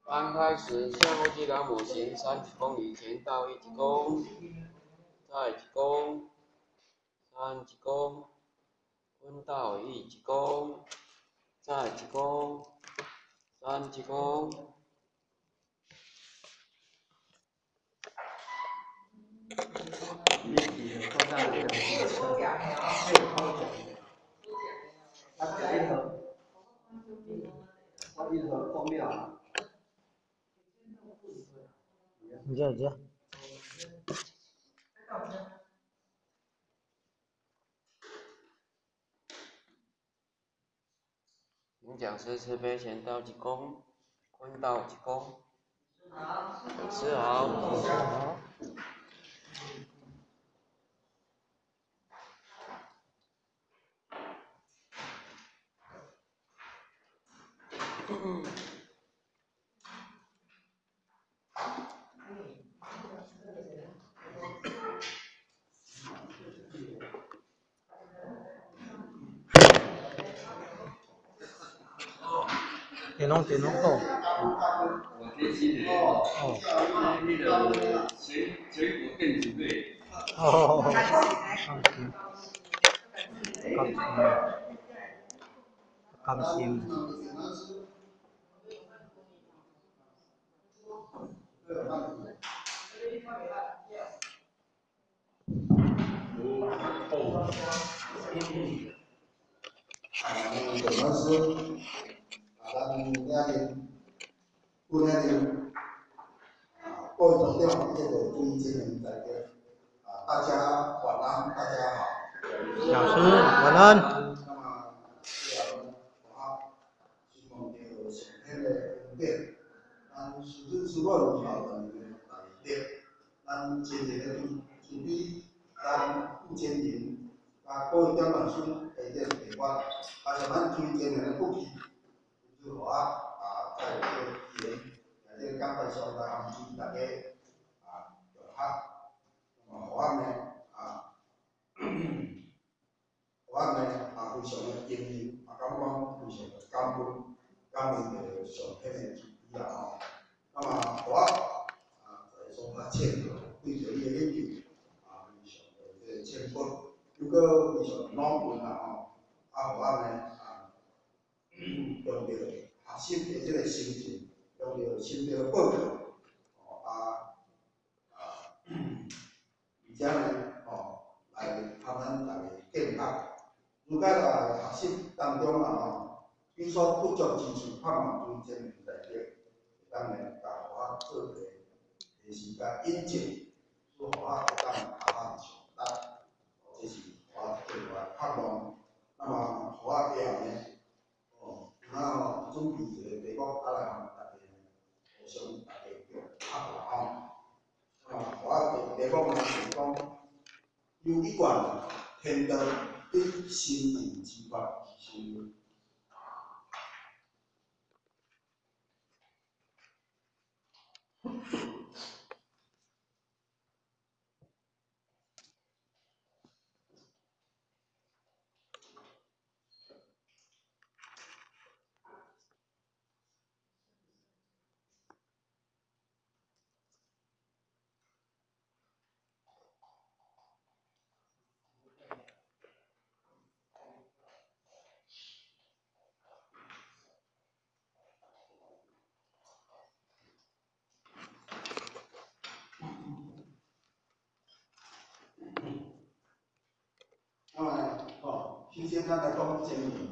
刚开始向后击掌模型3几公里前到1几公，再几公，3几公，温到1几公，再几公，3几公。 你几个多大的一个抽奖没有？他这一盒，我一盒封面啊。 你这。 领奖时持杯前到几公，温到几公。吃好。 电脑够。 我贴心的哦。那个水果电子类。 哦。甘心。 老师，咱遐日，本遐日，各位同僚，这个注意精神在这。大家晚安，大家好。 老师晚安。 那么，希望着上天的恩典，咱师尊师母好咱内底，咱真正的慈悲，咱不坚定，各位点老师下点陪伴，像咱推荐的福气，就是我在这个这个感谢上大家大家融合，那么我呢我呢非常的敬意，感觉非常的感恩着上天的慈悲啦那么我在所发现对着伊的研究非常的这个深刻，又个非常的努力我呢用着学习的这个心情，用着新的报告而且呢来他们来建设。如果学习当中有所不足之处，盼望对这个内底，当然甲我做个提示甲引证，使我会当下上力，这是我对我盼望。那么我以后呢，准备一个题目，来互大家互相大家拍落那么我题目呢就是讲。有一贯天道对心灵之法修。那么首先咱来讲真理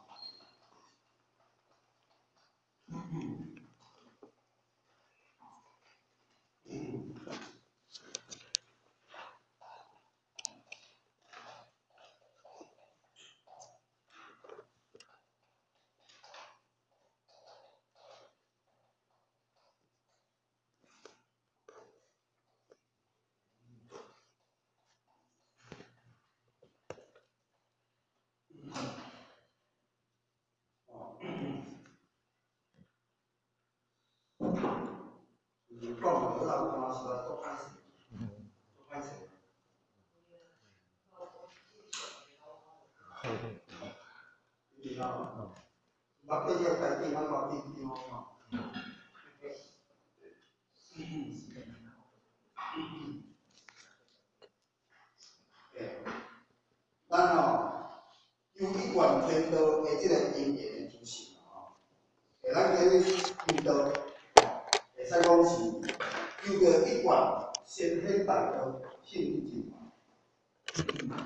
就是讲了有当时做歹势，做歹势。目标要改变，咱话变变遇到，会使讲是有着一贯先天大的性质进化。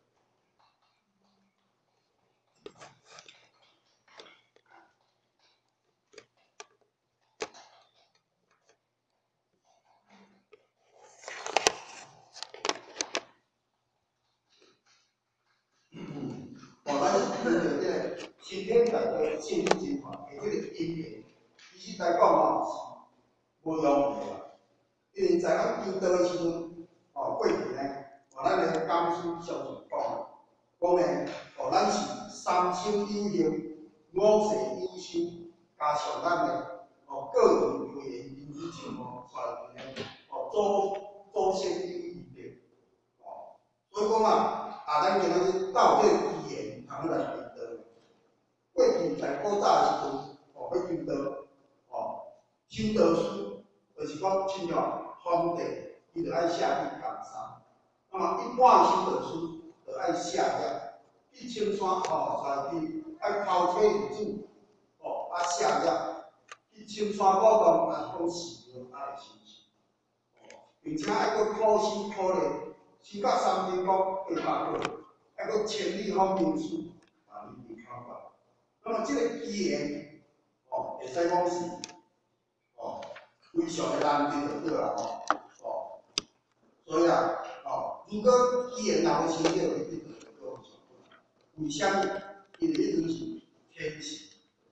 咱是凭着这个先天大的性质进化的这个因缘，其实来讲嘛是无容易的。因为在咱遇到的时阵，过去呢，咱的讲师常常讲呢，咱是三生有幸，五世有修，加上咱的个人为缘因情传呢，祖先有因缘，所以讲咱今日到这个机缘，通来遇到。过去在古早的时阵，要遇到，修道书，就是讲亲像皇帝，伊就爱写去江山。那么一般修道书就爱写了，去青山再去爱考体为主，写了，去青山古洞讲寺庙爱修持，并且爱搁苦修苦练，修到三天国800块，爱搁千里方名书，你看看。那么这个机缘，会使讲是，非常的难得就对啦，所以如果机缘若无成就，一定就会做为什么？因为迄阵是天时，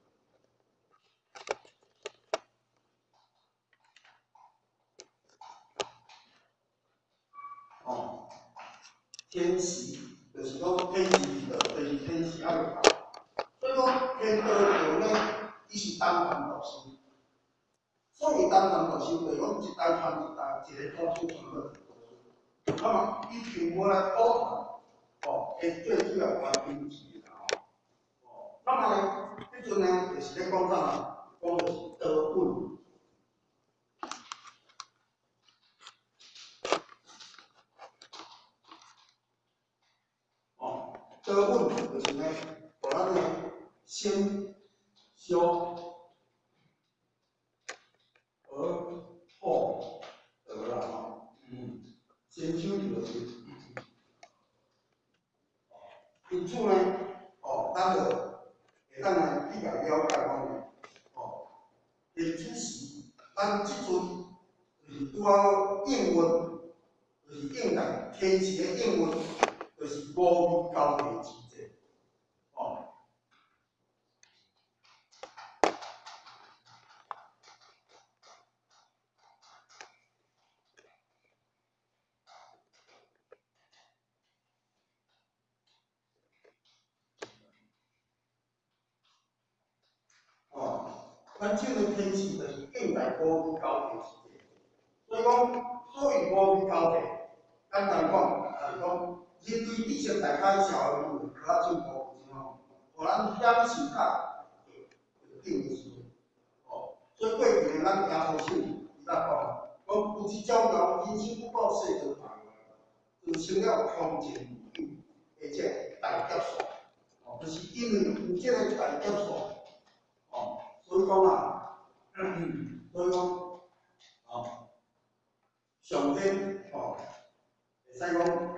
天时就是讲天时就是天时爱有。所以讲天道道呢，伊是单传独修。所谓单传独修，就是讲一代传一代，一个古书传落去。那么伊凭无来古传，最主要关键是那么呢，迄阵呢，就是咧讲啥？讲就是道本。道本就是呢，互咱呢先修而后得啦，先修就是。因此呢，咱就会当来比较了解讲呢，因此时，咱即阵就是拄好应运，就是应来天时的应运，就是五味交替之节，咱即个天时就是应来五味交替之节，所以讲，所谓五味交替，简单讲，就是讲人类知识大概社会科学进步之后，互咱显示较定的时阵，所以过去呢，咱行好手，伊甲讲有一种人人生不过世间法，就成了空前有而且大劫数，就是因为有这个大劫数，所以讲所以讲，上天会使讲，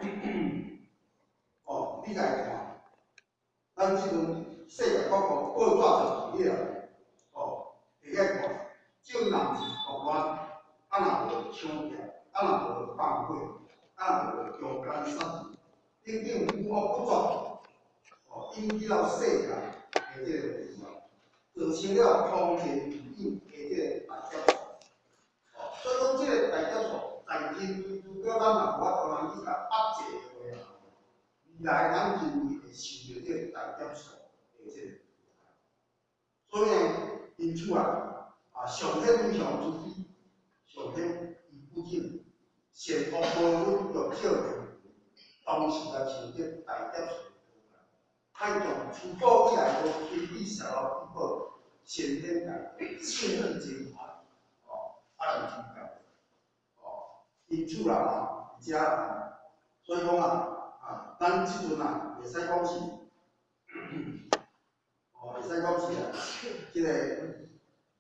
你来看，咱即阵世界各国报纸就起来，会个看，种人是国乱，若无抢劫，若无放火，若无强奸杀人，等等无恶不作，引起了世界的这个造成了空前有的这个大劫数。所以讲，这个大劫数在人类如果咱若无法度通去甲压制的话，未来咱人类会受到这个大劫数的这个。所以呢，因此上天非常注意，上天伊不仅善恶无分，要少年，同时来受这大劫数。太从自古以来都天地社会以后，先天来信任精华，爱情感，因此啦，而且所以讲咱即阵袂使讲是，袂使讲是即个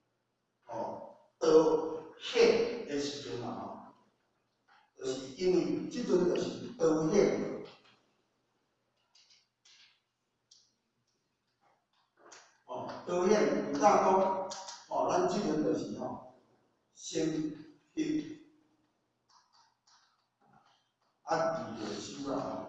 现的时阵啊，就是因为即阵就是道现。道现唔当讲，咱即阵就是先翕，字就收啦。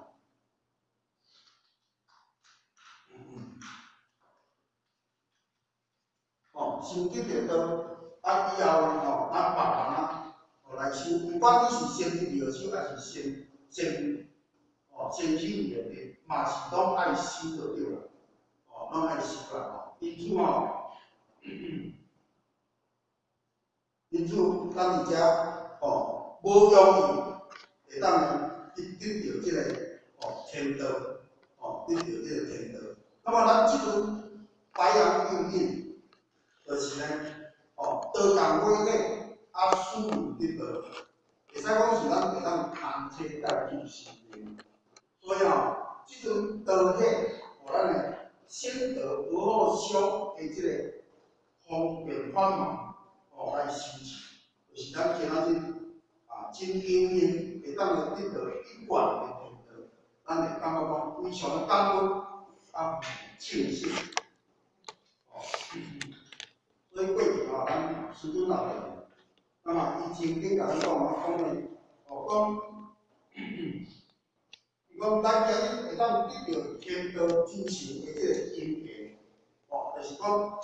先翕着道，以后咱别人来收，不管你是先翕着收，还是先收着，嘛是拢爱收着对啦。拢爱收啦。因此咱伫遮无容易会当得到即个天道，得到即个天道。那么咱即阵白羊应印，就是呢，道共买底，书有得道，会使讲是咱会当通体带入心灵。所以即阵道显，咱的先得不好修的即个方便法门，来修持，就是咱今仔日真应用，会当得到一贯的天道，咱会感觉讲非常的感恩庆幸。所以过去咱师尊老人，那么伊曾经甲咱讲咧，讲咱今日会当得到天道真实的即个因缘，就是讲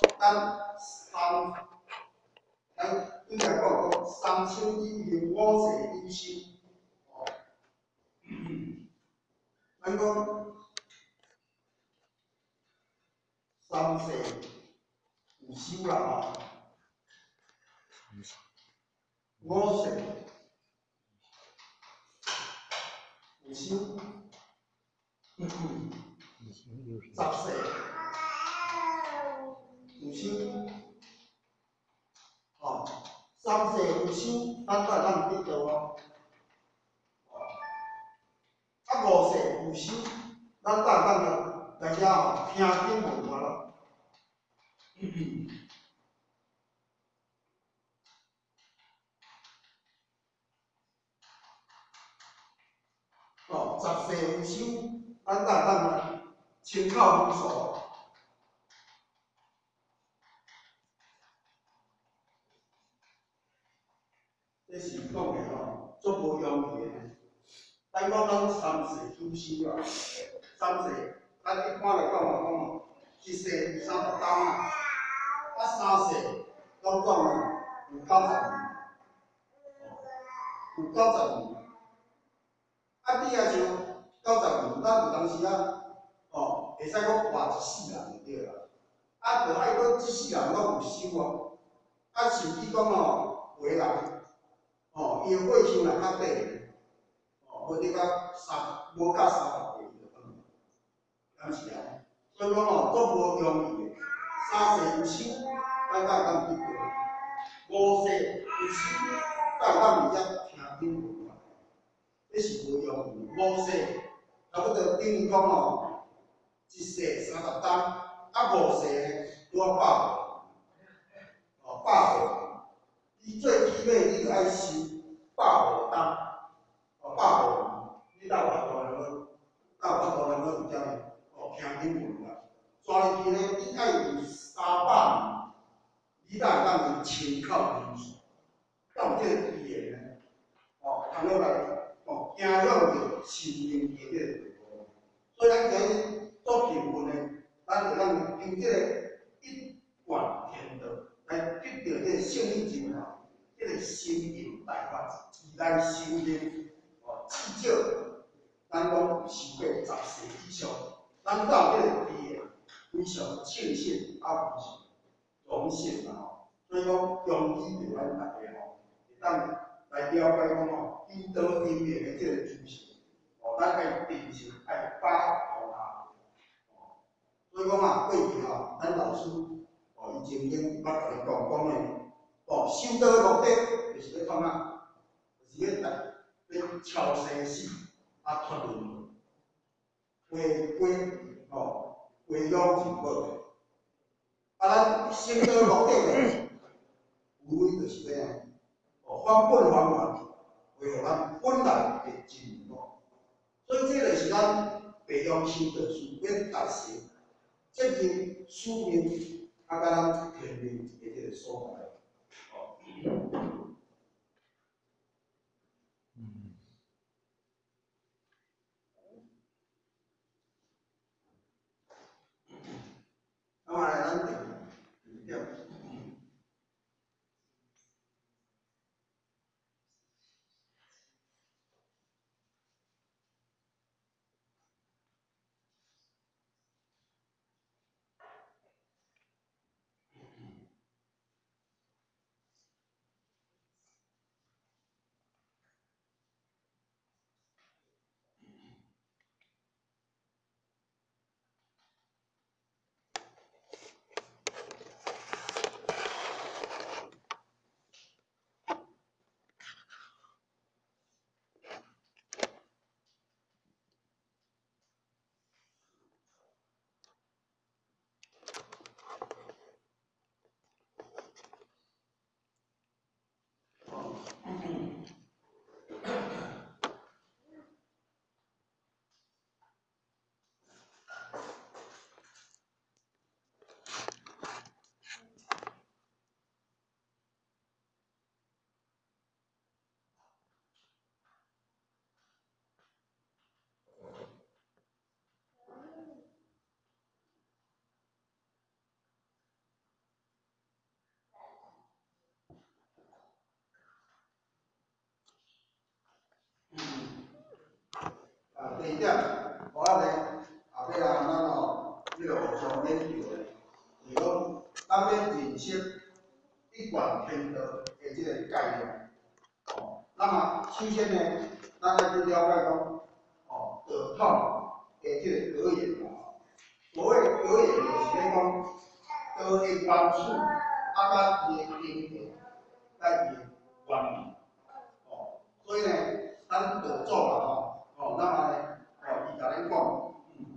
咱应该讲三千以行五世以修，咱讲三世有修啦五世有修。10世有修，3世有修，咱才能得到5世有修，咱才能来遮听经闻法咯。10世有修，咱才能亲口无数。这是讲的足无容易的。咱讲咱3世修修啊，3世，咱一般来讲1世有30担3世总共有90年，有90年。你也像90年，咱有当时会使讲活1世人就对啦。无爱讲1世人拢有修甚至讲有的人。伊的岁数若较短，无得到无到300岁就可能，敢是啊？所以讲足无容易的。3世有修，咱才当得到；5世有修，才当会晓听经闻法。这是无容易。5世差不多等于讲1世30担，5世拄啊100岁，你最起码你就爱修100担，100年，你到外大人去，有遮听经闻法。全日期呢，你爱有300年，你才会当亲口认识，到这个语言呢，通落来影响着心灵的这个地步。所以咱今日做评分呢，咱会当用这个一贯天道来得到这个胜利真好。这个心灵大法，以咱心灵至少，咱讲有修过10世以上，咱到这个地个非常庆幸，非常荣幸啦。所以讲，用以着咱大家会当来了解讲因道因缘的这个主题，咱爱定性，爱把握它。所以讲过去咱老师伊曾经捌甲咱讲的。修道的目的就是要创就是要超生死，脱轮回归养净土。咱修道的目的呢，无非就是要返本还原，为互咱本来的真我。所以这个是咱培养修道士要达成责任、使命，啊，甲咱天命的这个所在。那么来咱第二点。第一点，我呢后尾啊，咱哦，迄个互相研究的，是讲咱要认识一贯天道的即个概念。哦，那么首先呢，咱要去了解讲，哦，道统的即个格言啊。所谓格言，就是咧讲道的方式，甲伊的经典，甲伊的原理。哦，所以呢，咱道祖啊，那么呢，伊甲咱讲，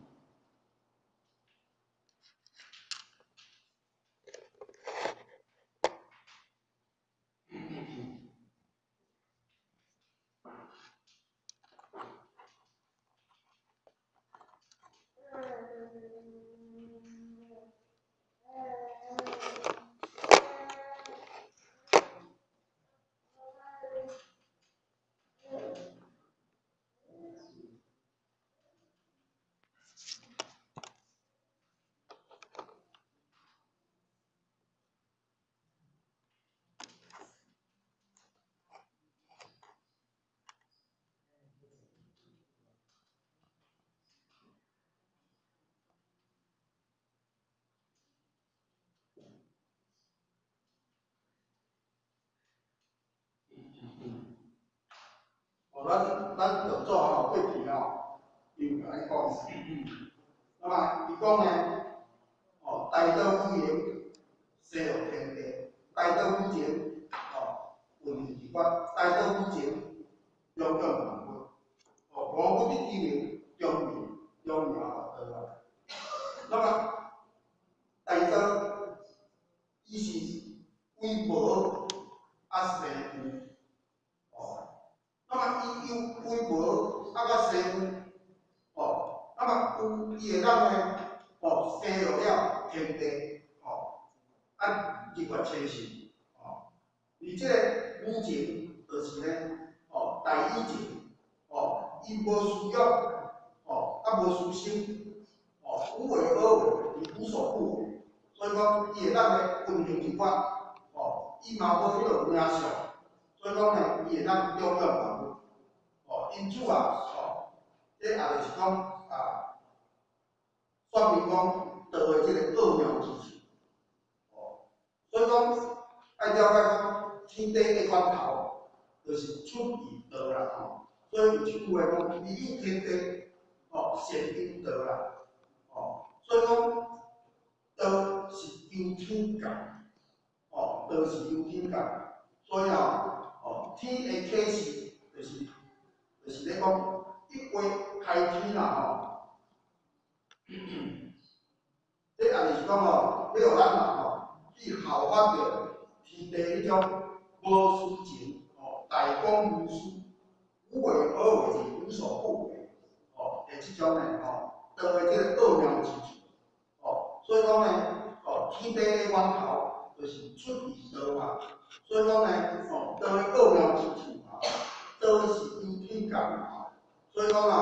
咱道祖吼过去吼，伊有安尼讲，那么伊讲呢，哦，大道无言，西落天地；大道无情，哦，运而发；大道无情，永永万物。哦，无物的机灵，永远道来。那么大道，伊是微薄啊细有，哦，那么伊有微薄啊甲细有，哦，那么有伊会当呢，哦，生落了天地，哦，啊日月星辰，哦，而即个无情就是呢，哦，大以情，哦，伊无需要，哦，啊无私心，哦，无为而为，伊无所不为，所以讲伊会当呢运行而发，哦，伊嘛无迄落名相，所以讲呢，伊会当永远万物，哦，因此啊，哦，这也就是讲啊，说明讲道的即个奥妙之处，哦，所以讲爱了解讲天地的源头，就是出于道啦，吼，所以有一句话讲，利有天地，哦，善因道啦，哦，所以讲道是由天教，哦，道是由天教，所以啊，哦，天的启示就是咧讲一花开天啦，吼，这也就是讲哦，要互咱人吼去效法着天地迄种无私情、 大公无私，无为而为，无所不为，的这种呢，当为这个奥妙之处，所以讲呢，天地的源头就是出于道嘛，所以讲呢，当为奥妙之处道是有天感嘛，所以讲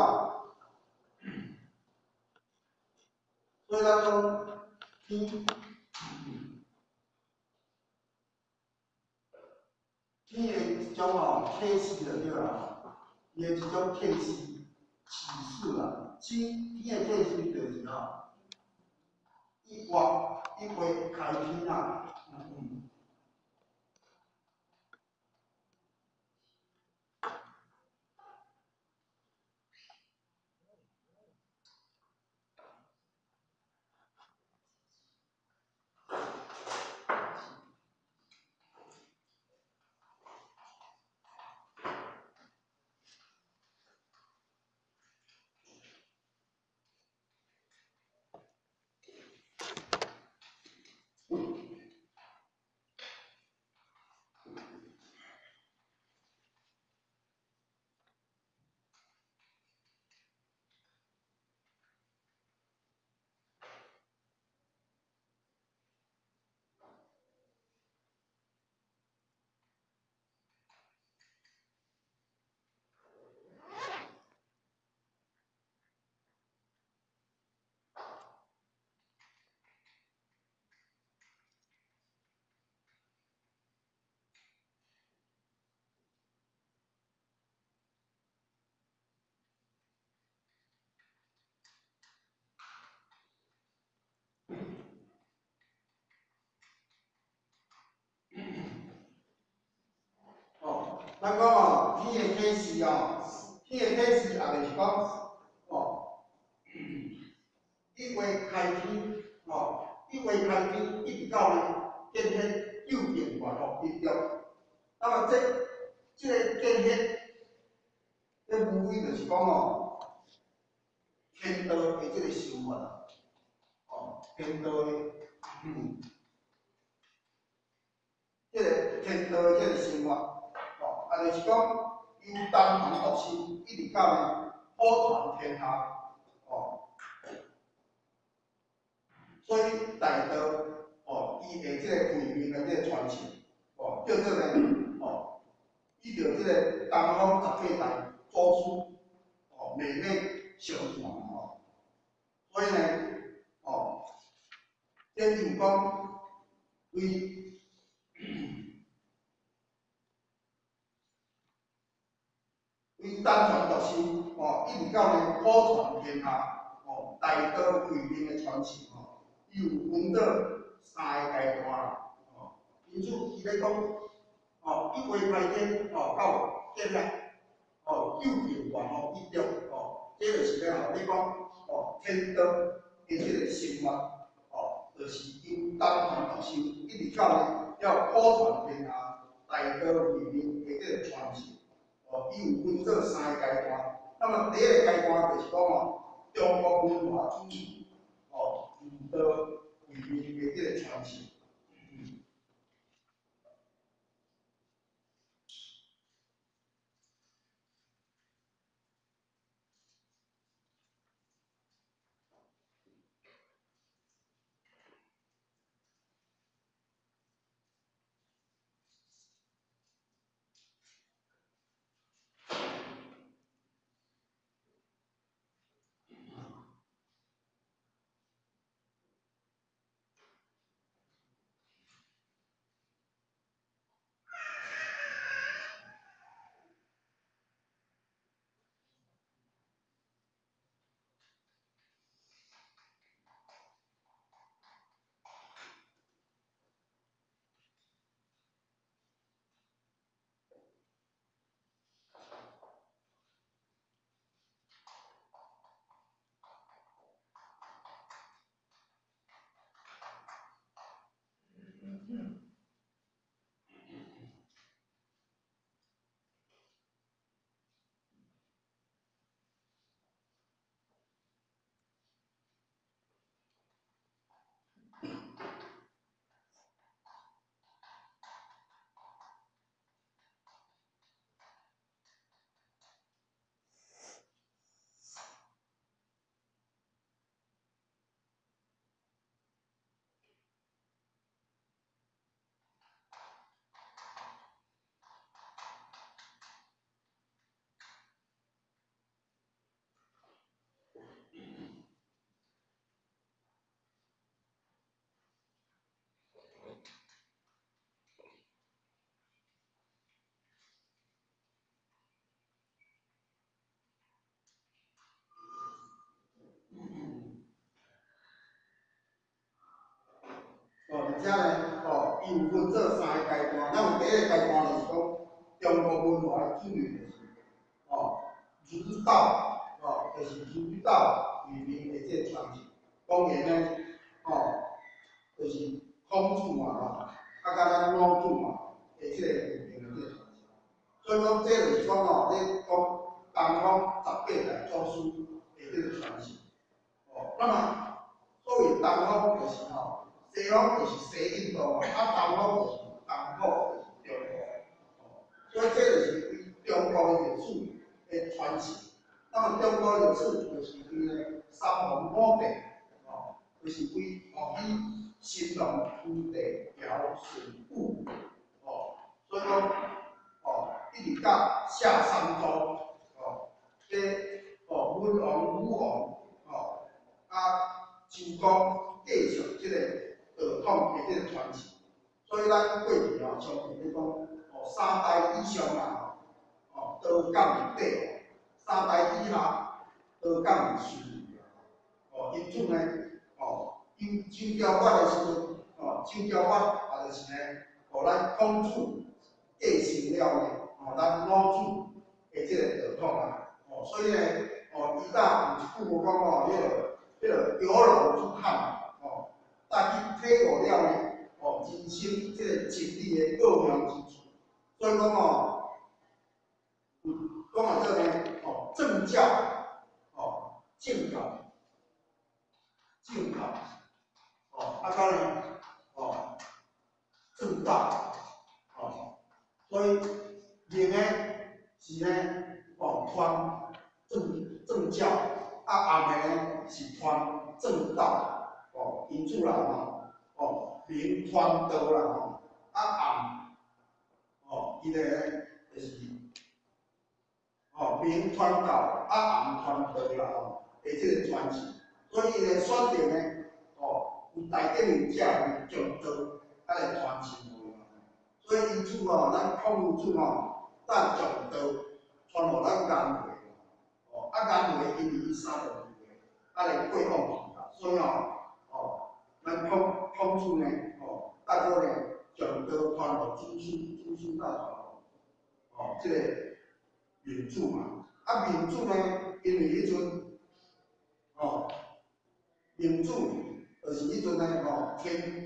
所以咱讲天。伊的一种启示就对啦，伊的一种启示启示啦，天的启示就是一会开天啊，咱讲天的启示天的启示也就是讲，一为开天，一为开天，一直到呢建迄有变化一直。那么这个建设，这无非就是讲天道的这个想法，天道的，这个天道的这个想法，就是讲由东方独修，一直到呢普传天下，所以大道，伊的这个慧命的这个传承，叫做呢，依照这个东方十八代祖师，慢慢相传所以呢，这就是讲为单传独修，一直到呢普传天下，大道慧命的传承，伊有分做三个阶段，因此伊咧讲，一为开天，到建立，有变化一直，这就是咧讲，天道的这个生活。就是由东传独修，一直到呢要普传天下，大道慧命的这个传承，伊有分做三个阶段。那么第一个阶段就是讲中国文化主义，儒道慧命的这个传承。 且呢，伊有分做3个阶段，咱有第一个阶段就是讲中国文化的主流就是儒道，就是儒道语言的这个传承。当然呢，就是孔子嘛，甲咱老子嘛，的这个语言的这个传承。所以讲，这就是讲你讲东方18代祖师的这个传承。那么所谓东方就是西方就是西印度嘛，东方就是东方就是中国。所以这就是中国的历史的传承。那么中国历史就是为三皇五帝，就是为以神龙土地尧舜禹，所以讲一直到夏商周，这文王武王，周公继续这个道统的这个传承。所以咱过去常常咧讲3代以上啊，都讲帝；3代以下都讲舜。因此呢，周朝法的时阵，周朝法也就是呢，咱孔子继承了呢，咱老子的这个道统啊。所以呢，伊搭有一句话讲迄个游龙出汉，但伊体悟了呢，人生这个真理的奥妙之处。所以讲讲这个呢，政教，敬教。甲呢，正道，所以明呢是呢，传正教，暗的呢是传正道，因此啦，明传道啦，暗，伊个就是明传道，暗传道啦，的这个传承。所以伊个选择呢，有内底有正道来传承落来。所以因此咱孔子咱从道传互咱颜回，颜回因为伊3十二岁，来过往去啦。所以咱孔子呢，结果呢，从道传互子孙，子孙再传互这个民主嘛。民主呢，因为迄阵民主就是迄阵呢，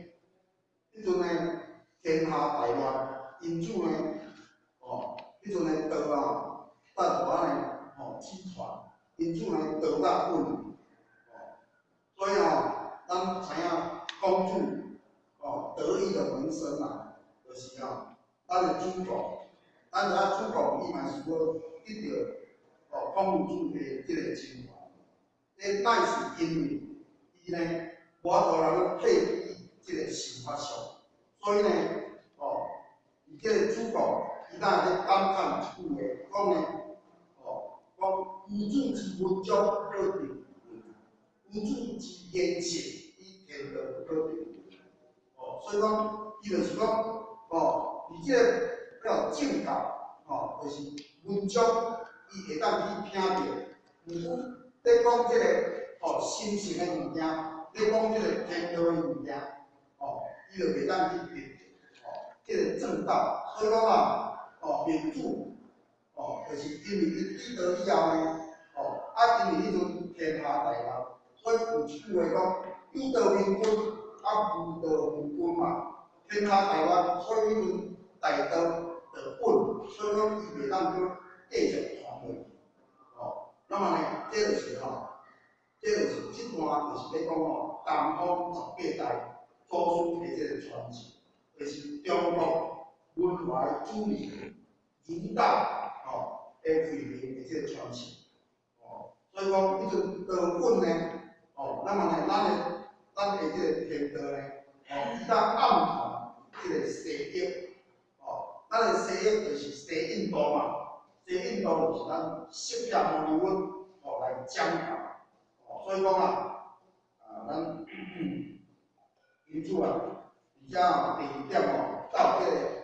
天下大乱，因此呢，迄阵呢道咱大安呢，起传，因此呢道甲稳，所以咱知影孔子得意的门生啊，就是咱的主公，咱知影主公伊嘛是要得到孔子的这个情怀，这乃是因为伊呢。无法度人去替伊即个想法上，所以呢，伊即个主公，伊当咧感叹一句话，讲呢，讲吾子之文章可定，吾子之言行以天道可定。所以讲，伊就是讲，伊即个正教，就是文章，伊会当去听着，毋咧讲即个心性的物件。你讲即个天道的物件，伊就袂当去定，即个正道。所以讲民主，就是因为伊记道以后呢，因为迄阵天下大乱，所以有一句话讲，有道明君，无道明君嘛。天下大乱，所以迄阵大道就稳，所以讲伊袂当去继续传落去。那么呢，这就是这就是这段就是咧讲东方18代祖师的这个传承，就是中国文化的主流儒道的语言的这个传承。所以讲，迄阵道本呢，那么呢，咱的这个天道呢，伊当暗传这个西域，咱的西域就是西印度嘛，西印度就是咱释迦牟尼佛来讲教。所以讲咱因此而且第2点到这个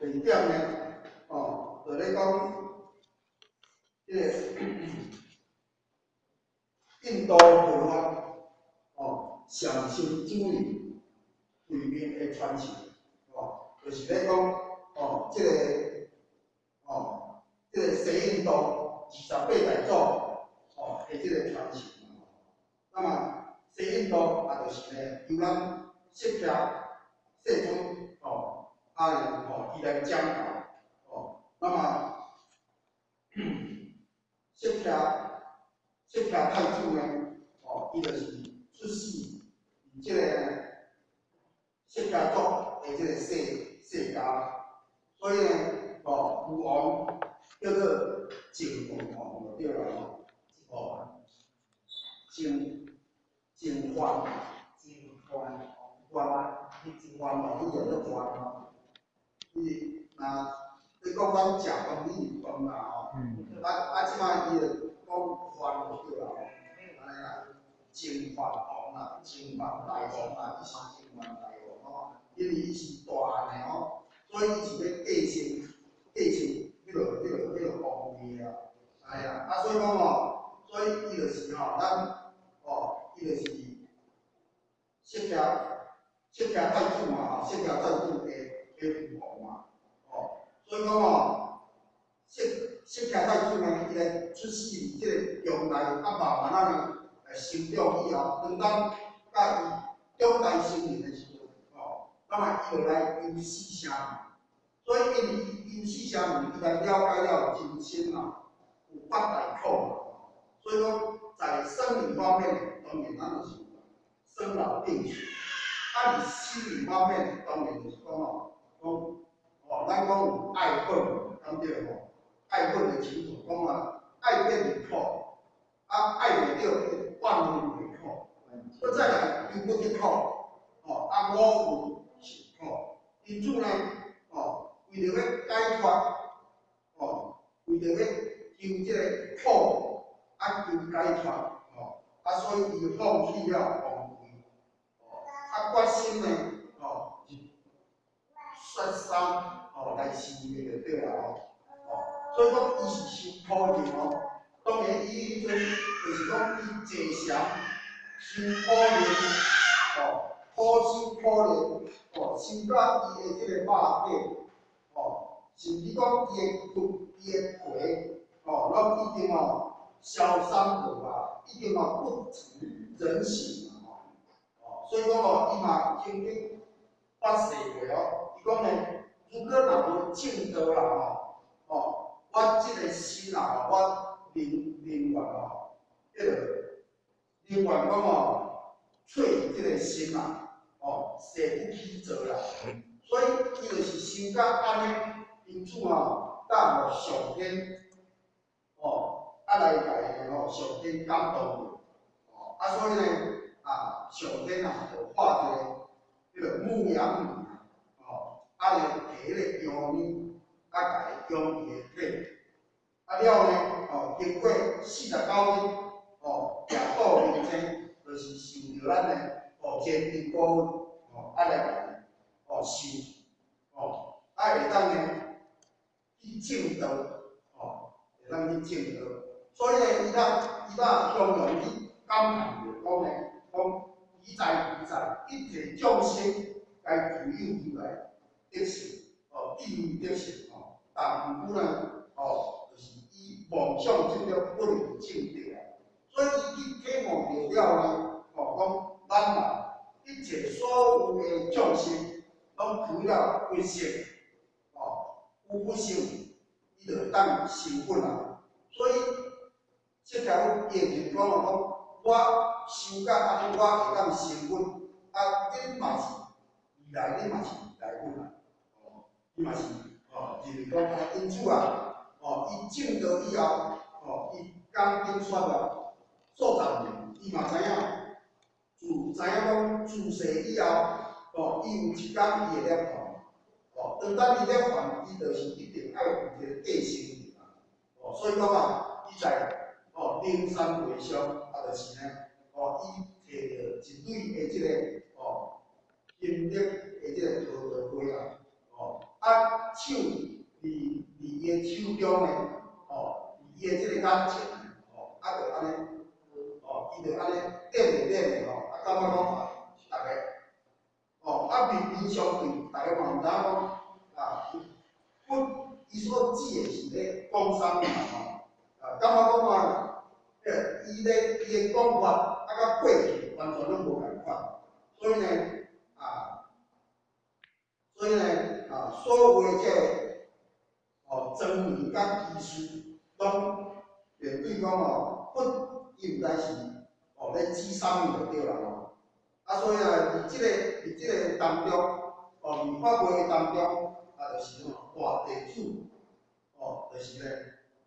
第二点呢，就咧讲，即个印度文化，上升主义对面的传承，就是咧讲，即个，即个西印度28大祖，的即个传承。那么西印度也就是咧，由咱释迦世尊，伊来讲教，那么释迦太子呢，伊就是出世伫即个释迦族的即个世家，所以呢，父王叫做净饭王就对了，净饭，你叫做饭，伊若你讲咱食饭你饭啦即摆伊就讲饭就对啦安尼啦，净饭王啦，净饭大王啦，伊是净饭大王因为伊是大汉的所以伊是要继承迄个王位啊，哎呀，所以讲所以伊就是咱伊就是释迦太子嘛，释迦太子的父王嘛，所以讲释迦太子呢，伊来出世伫即个中内慢慢呢成长以后，当咱甲伊中大成人的时阵，那么伊就来游四声，所以因为游四声，伊来了解了人生有八大苦嘛，所以讲在生理方面，当然咱就是生老病死。你心理方面当然就是咱讲有爱恨，对不对？爱恨的情绪，爱变为苦，爱袂到万分为苦。再来又不去苦，五分是苦。因此呢，为了要解脱，为了要求这个苦，求解脱，所以伊放弃了王位。决心呢，率先来修炼就对了所以讲伊是受苦行当然伊迄阵就是讲伊坐禅修苦练，苦修苦练，修到伊的即个肉体，甚至讲伊的骨、伊的皮，拢已经消散无啊，已经不成人形了。所以讲伊嘛曾经发誓过伊讲呢，如果若无证道啦我即个心我宁愿宁愿讲揣即个心誓不起做啦。所以伊就是想到安尼，因此甲上天来甲伊上天感动所以呢。上天就画一个牧羊女就摕迄个羊乳，甲伊养伊的体。了呢，经过49日，夜到人生，就是受着咱的坚定鼓舞，来甲伊受，会当呢去证道，会当去证道。所以呢，伊若向容去感叹着讲呢，讲。以在一切众生该具有如来德性，地位德性但毋过呢，就是以梦想这个不能证得所以伊去体悟着了呢，讲咱一切所有的众生，拢除了不生，有不生，伊就当成本所以这条业就讲我修到安尼，我会当成本，恁嘛是未来，恁嘛是未来本恁嘛是就是讲因此伊证道以后，伊刚经说了数十年，伊嘛知影，讲自世以后，伊有一天伊会涅槃，当伊涅槃，伊就是一定爱有一个地心所以讲伊在。灵山会上，就是呢，伊摕着一蕊的即个金粒的即个桃花手伫伊个手中呢，伊个即个眼前，就安尼，伊就安尼点袂点的，感觉讲大家，平常对大家嘛毋知讲伊所指的是咧讲啥物感觉讲伊个讲法甲过去完全拢无共款，所以呢，所有的即个争议甲技术，拢面对讲伊毋知是咧指啥物就对啦所以伫即个当中，伫法会当中，就是大地主，就是咧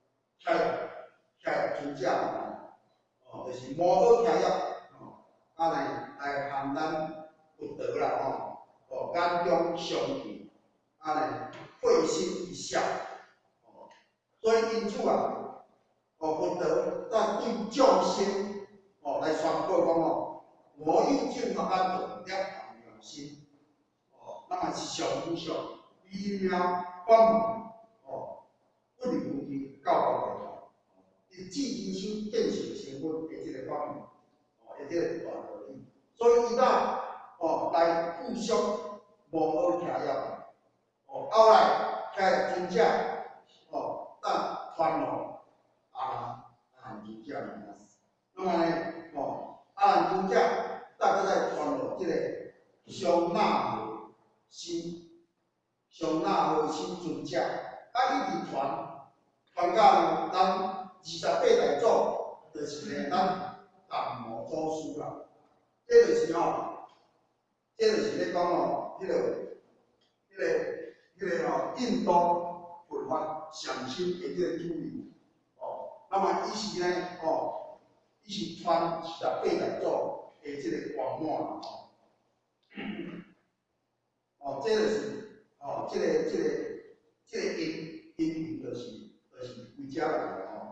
徛尊者就是摸好徛来向咱福德啦眼中相见，会心一笑，所以因此福德在对众生来宣告讲我有正法安顿了良心，那么是上无上，微妙光明，不如去教导的，以至人生见性成分的即个光明，的即个大道理。所以伊若来互相无好徛后来徛尊者当传路阿难尊者那么呢阿难尊者大概在传路即个上纳和心尊者，一直传到咱28代祖，就是呢咱达摩祖师啦。这就是咧讲印度佛法上深的即个主义那么伊是呢伊是传28代祖的即个圆满这就是即个因缘就是为遮来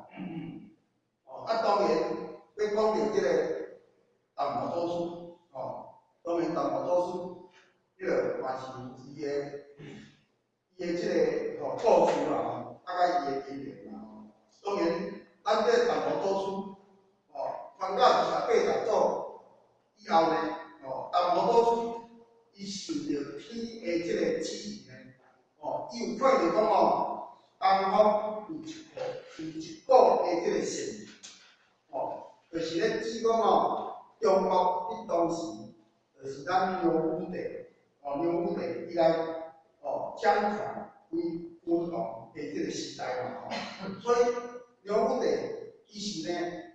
当然要讲到即个达摩祖师当然达摩祖师迄嘛是伊的即个故事啦甲伊的因缘啦当然咱这达摩祖师传到28代祖以后呢达摩祖师伊顺着天的即个旨意呢，伊有看到讲东方有一股的即个善意，就是咧指讲中国迄当时就是咱梁武帝伊来掌权为君王的即个时代嘛所以梁武帝伊是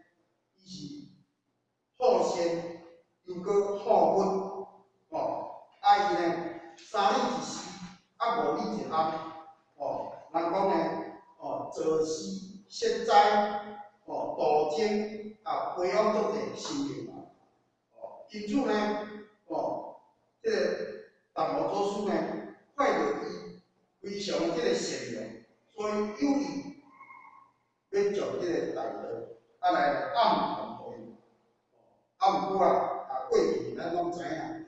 好善又搁好温。伊呢三日一时，无日一暗，人讲呢，坐视息灾，度精培养足侪心灵因此呢，即个达摩祖师呢，看到伊非常的即个善良，所以有意要将即个大道来暗传互伊。毋过过去咱拢知影，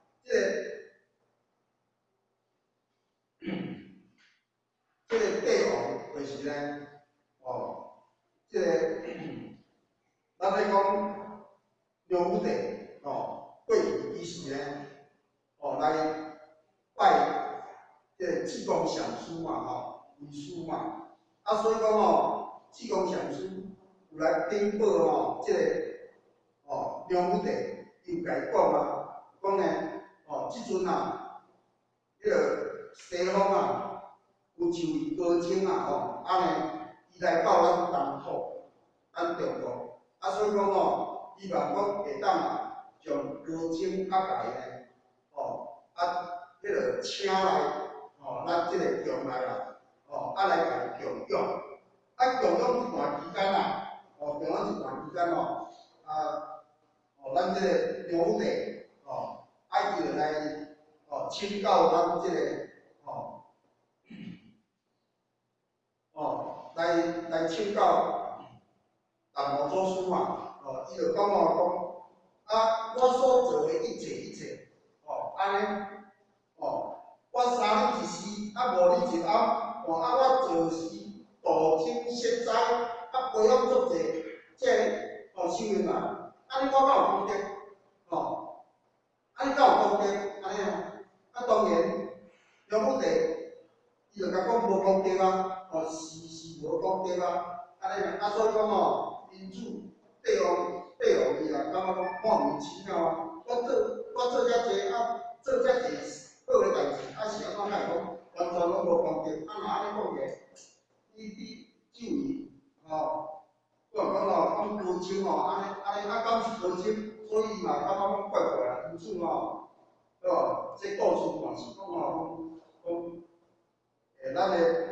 即个帝王就是呢，即个咱咧讲梁武帝过去伊是呢，来拜即个济公上师嘛为师嘛，所以讲济公上师有来禀报即个梁武帝，伊有甲伊讲呢，即阵迄个西方有一位高僧伊来到咱东土，咱中国，所以讲希望讲会当将高僧甲伊呢，迄个请来，咱即个宫内啦，来甲伊供养，供养一段时间供养一段时间咱即个梁武帝伊就来请教咱即个来请教达摩祖师嘛，伊就讲我所做的一切，安尼，我三日一时，无日你一暗，我做事道听色知，培养足济修行啊，安尼我敢有功德？安尼敢有功德？安尼当然，杨武帝伊就甲讲无功德啊，是无功德啊，安尼所以讲民主帝王伊啊，感觉讲莫名其妙啊，我做遮济做遮济好诶代志，是安怎讲？完全拢无功德，若安尼讲个，你就伊我讲高深安尼敢是高深？所以嘛，感觉讲怪怪啊，因此对吧？这故事嘛是讲咱的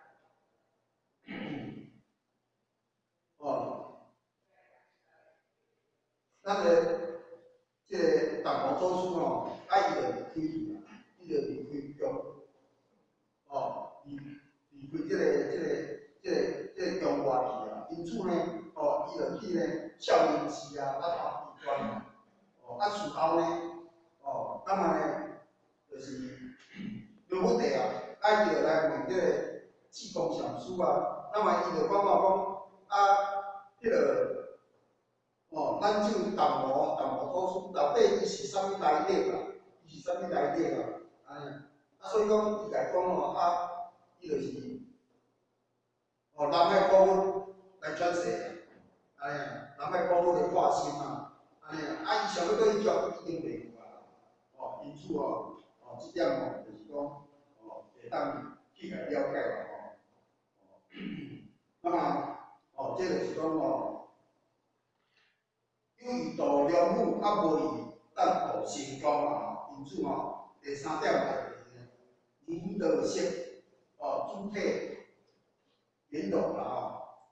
咱的这个达摩祖师伊就离开去啦，伊就离开中，离开这个中外去啊。因此呢，伊就去呢少林寺啊，读闭关事后呢，那么呢，就是杨武帝啊，伊就来问这个智公上师啊，那么伊就讲迄个。咱这位达摩祖师到底伊是啥物来历啦？伊是啥物来历啦？所以讲伊来讲伊就是南海古文来转世，南海古文的化身啊，伊想要对伊教已经袂有啊，因此这点就是讲会当去来了解啦那么这就是讲有遇到良母无伊咱度成功啊！因此第三点就是明德性主体圆融啦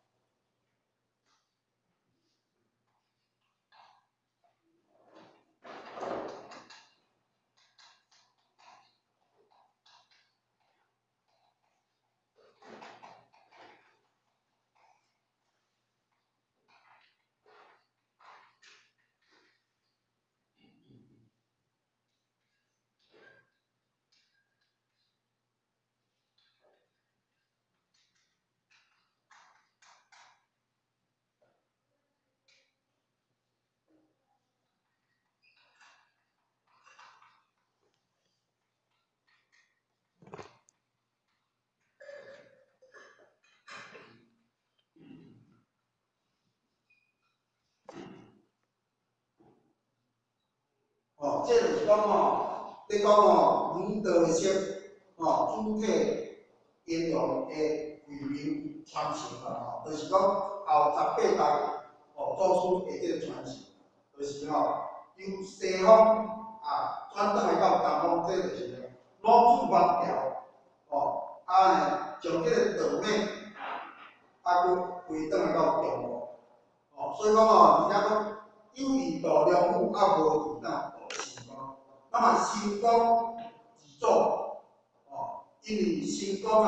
这就是讲你讲明德性主体圆融的为民传承啦就是讲后18代祖师的这个传承，就是由西方传转来到东方，这就是老子万条将这个道理佫回转来到中国所以讲而且讲有遇到良母，无遇到成功。那么成功自主因为成功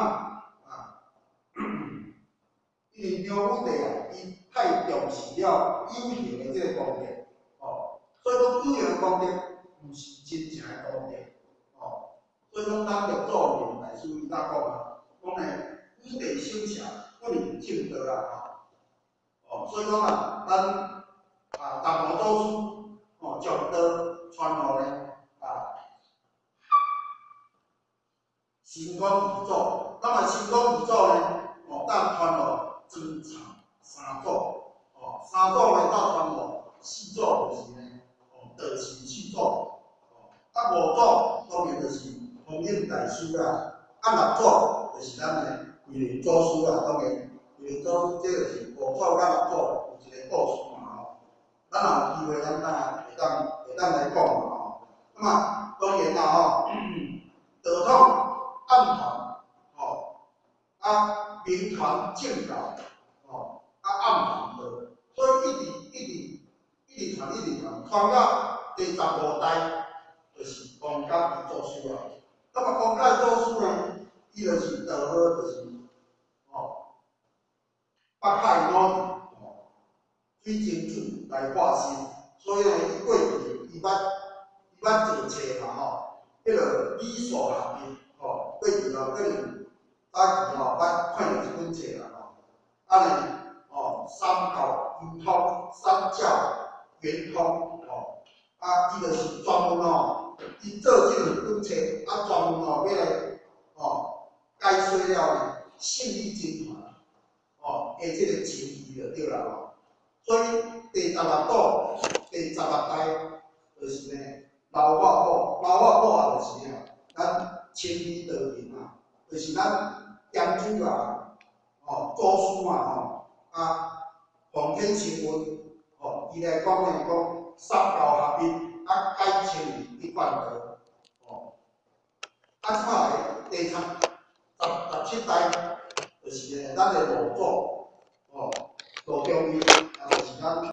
因为梁武帝伊太重视了有形的这个功德所以讲有形的功德毋是真正的功德所以讲咱着做人大师伊哪讲讲呢，武帝修成不能正道啦所以讲咱达摩祖师将道传落呢成功二祖，那么成功二祖呢当传落真藏三祖三祖呢当传落四祖就是呢道成四祖五祖当然就是弘忍大师啦六祖就是咱的贵人祖师啦，当然贵人祖师这就是五祖甲六祖有一个故事咱若有机会咱会当来讲那么当然道统暗传明传正道暗传道，所以一直传到第15代，就是光甲祖师啊。那么光甲祖师呢，伊就是道好，就是北海努水晶子来化身，所以呢，伊过去伊捌做册嘛迄个理所当然过去哦，可能早期哦，捌看到一本册啦吼，安尼三教圆通，三教圆通吼，伊就是专门伊做这两本册，专门要来解说了信义精华的这个情义就对啦吼。所以第16组、第16代就是呢，老法宝，老法宝也就是呢，咱情义道人啊，就是咱江主啊，祖师啊，皇天成文，伊来讲的讲三教合一，改情义去贯导，即摆第17代就是呢，咱的老祖，老中医，就是咱。